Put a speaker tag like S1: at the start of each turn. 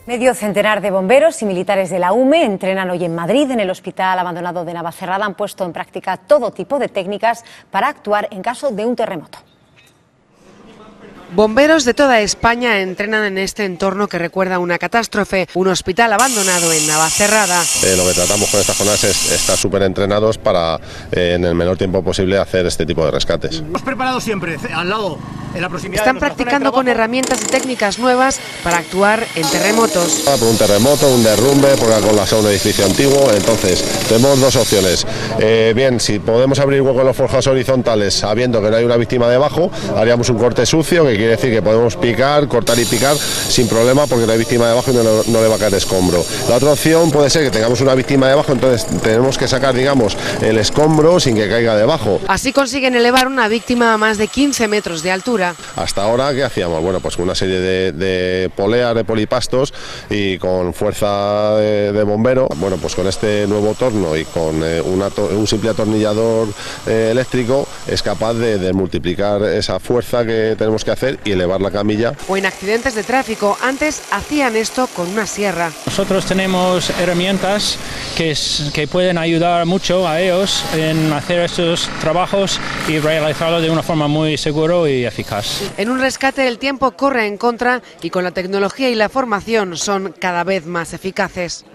S1: Medio centenar de bomberos y militares de la UME entrenan hoy en Madrid. En el hospital abandonado de Navacerrada han puesto en práctica todo tipo de técnicas para actuar en caso de un terremoto.
S2: Bomberos de toda España entrenan en este entorno que recuerda una catástrofe, un hospital abandonado en Navacerrada.
S3: Lo que tratamos con estas jornadas es estar súper entrenados para en el menor tiempo posible hacer este tipo de rescates.
S4: Hemos preparado siempre al lado, en la proximidad.
S2: Están practicando con herramientas y técnicas nuevas para actuar en terremotos.
S3: Por un terremoto, un derrumbe, porque ha colapsado un edificio antiguo, entonces tenemos dos opciones. Bien, si podemos abrir hueco en los forjados horizontales sabiendo que no hay una víctima debajo, haríamos un corte sucio, que quiere decir que podemos picar, cortar y picar sin problema porque no hay víctima debajo y no le va a caer escombro. La otra opción puede ser que tengamos una víctima debajo, entonces tenemos que sacar, digamos, el escombro sin que caiga debajo.
S2: Así consiguen elevar una víctima a más de 15 metros de altura.
S3: Hasta ahora, ¿qué hacíamos? Bueno, pues con una serie de poleas, de polipastos y con fuerza de bombero. Bueno, pues con este nuevo torno y con un simple atornillador eléctrico es capaz de multiplicar esa fuerza que tenemos que hacer y elevar la camilla.
S2: O en accidentes de tráfico, antes hacían esto con una sierra.
S5: Nosotros tenemos herramientas que pueden ayudar mucho a ellos en hacer estos trabajos y realizarlo de una forma muy segura y eficaz.
S2: En un rescate el tiempo corre en contra y con la tecnología y la formación son cada vez más eficaces.